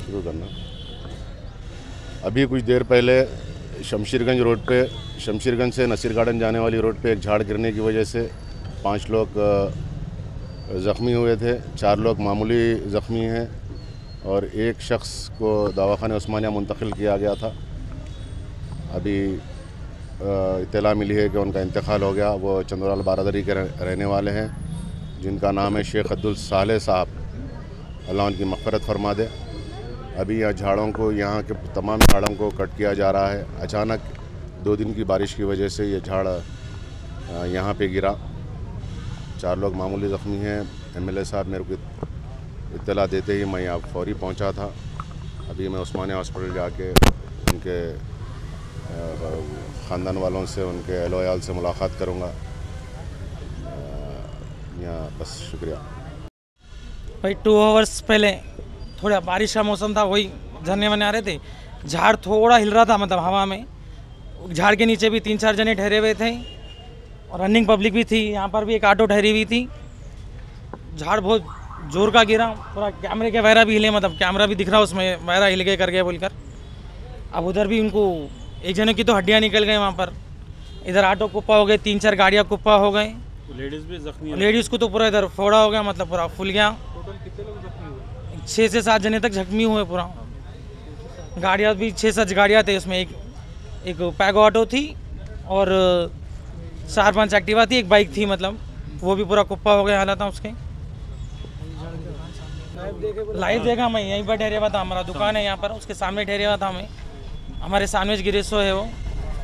शुरू करना। अभी कुछ देर पहले शमशीरगंज से नसीर गार्डन जाने वाली रोड पे एक झाड़ गिरने की वजह से 5 लोग ज़ख्मी हुए थे। 4 लोग मामूली ज़ख्मी हैं और एक शख्स को दवाखाने उस्मानिया मुंतकिल किया गया था। अभी इत्तला मिली है कि उनका इंतकाल हो गया। वो चंद्राल बारादरी के रहने वाले हैं, जिनका नाम है शेख अब्दुल सालेह साहब, अल्लाह उनकी मग़फ़िरत फरमा दे। अभी यहाँ के तमाम झाड़ों को कट किया जा रहा है। अचानक 2 दिन की बारिश की वजह से ये झाड़ यहाँ पे गिरा। 4 लोग मामूली ज़ख्मी हैं। MLA साहब मेरे को इत्तला देते ही मैं यहाँ फौरी पहुँचा था। अभी मैं उस्मानिया हॉस्पिटल जाके उनके ख़ानदान वालों से, उनके अहल-ओ-याल से मुलाकात करूँगा। यहाँ बस शुक्रिया भाई। 2 आवर्स पहले थोड़ा बारिश का मौसम था, वही झरने वरने आ रहे थे। झाड़ थोड़ा हिल रहा था, मतलब हवा में। झाड़ के नीचे भी 3-4 जने ठहरे हुए थे और रनिंग पब्लिक भी थी। यहाँ पर भी एक ऑटो ठहरी हुई थी। झाड़ बहुत जोर का गिरा, पूरा कैमरे के वायरा भी हिले, मतलब कैमरा भी दिख रहा उसमें वायरा हिल गए करके बोलकर। अब उधर भी उनको एक जने की तो हड्डियाँ निकल गई वहाँ पर। इधर ऑटो कुप्पा हो गए, 3-4 गाड़ियाँ कुप्पा हो गए। लेडीज़ भी जख्मी, लेडीज़ को तो पूरा इधर फोड़ा हो गया, मतलब पूरा फूल गया। टोटल कितने लोग जख्मी हुए? 6 से 7 जने तक जख्मी हुए पूरा। गाड़ियाँ भी 6-7 गाड़ियाँ थे, उसमें एक पैगो ऑटो थी और 4-5 एक्टिवा थी, एक बाइक थी, मतलब वो भी पूरा कुप्पा हो गया हालत था उसके। लाइव देखा मैं, यहीं पर ठहरे हुआ था। हमारा दुकान है यहाँ पर, उसके सामने ठहरे हुआ था मैं। हमारे सैंडविच गिरेसो है वो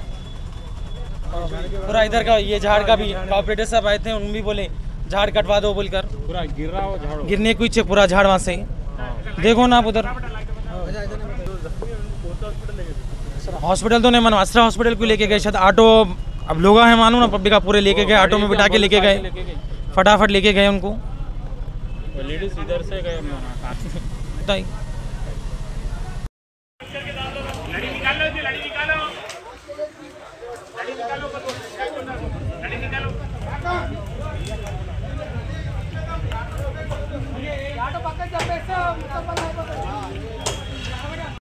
पूरा। इधर का ये झाड़ का भी कॉर्पोरेटर साहब आए थे, उन भी बोले झाड़ कटवा दो बोलकर। पूरा गिर रहा हो झाड़, गिरने को ही पूरा झाड़ वहाँ से। देखो ना आप उधर। हॉस्पिटल तो नहीं मानो, आसरा हॉस्पिटल को लेके गए शायद। ऑटो अब लोग हैं मानो ना, पब्लिक का पूरे लेके गए, ऑटो में बिठा के लेके गए, फटाफट लेके गए उनको। लेडीज इधर से गए।